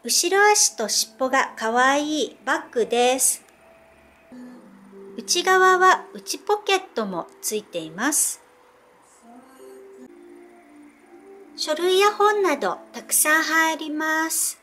後ろ足と尻尾がかわいいバッグです。内側は内ポケットもついています。書類や本などたくさん入ります。